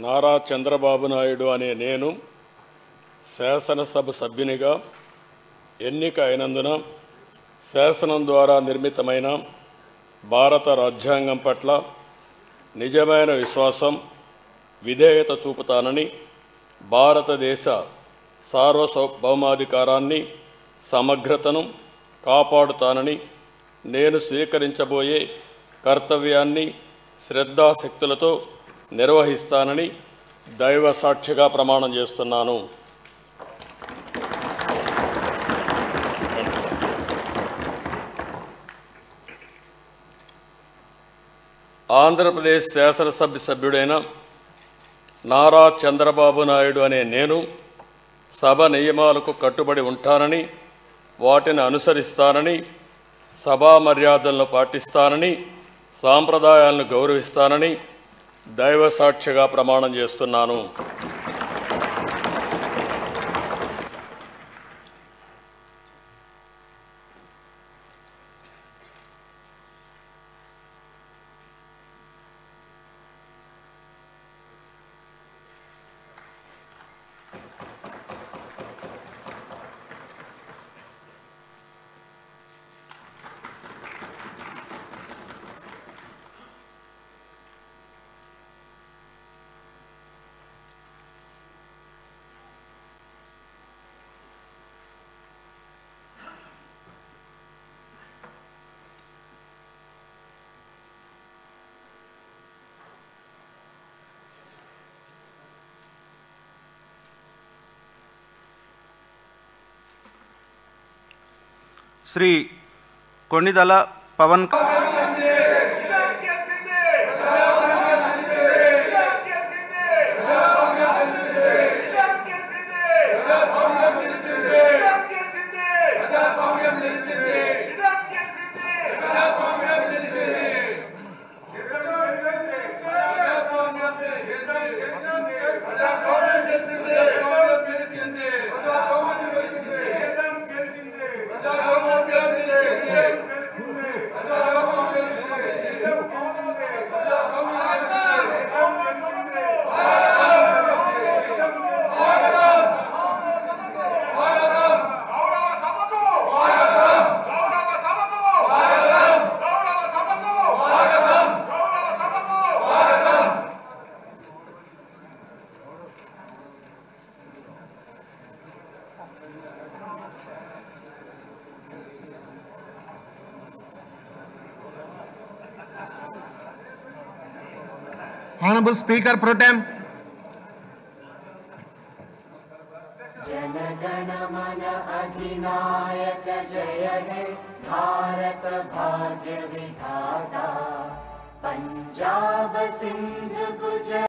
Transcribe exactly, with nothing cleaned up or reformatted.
నారా చంద్రబాబు నాయుడు అనే నేను శాసనసభ సభ్యునిగా ఎన్నిక అయినందున శాసనం ద్వారా నిర్మితమైన భారత రాజ్యాంగం పట్ల నిజమైన విశ్వాసం, విధేయత చూపుతానని, భారతదేశ సార్వభౌమాధికారాన్ని, సమగ్రతను కాపాడుతానని, నేను స్వీకరించబోయే కర్తవ్యాన్ని శ్రద్ధాశక్తులతో నిర్వహిస్తానని దైవ సాక్షిగా ప్రమాణం చేస్తున్నాను. ఆంధ్రప్రదేశ్ శాసనసభ సభ్యుడైన నారా చంద్రబాబు నాయుడు అనే నేను సభ నియమాలకు కట్టుబడి ఉంటానని, వాటిని అనుసరిస్తానని, సభా మర్యాదలను పాటిస్తానని, సాంప్రదాయాలను గౌరవిస్తానని దైవ సాక్షిగా ప్రమాణం చేస్తున్నాను. Shri Konidela Pawan Honorable Speaker Pro Tem. Jana Gana Mana अधिनायक जय हे भारत भाग्य विधाता पंजाब सिंध गुजरात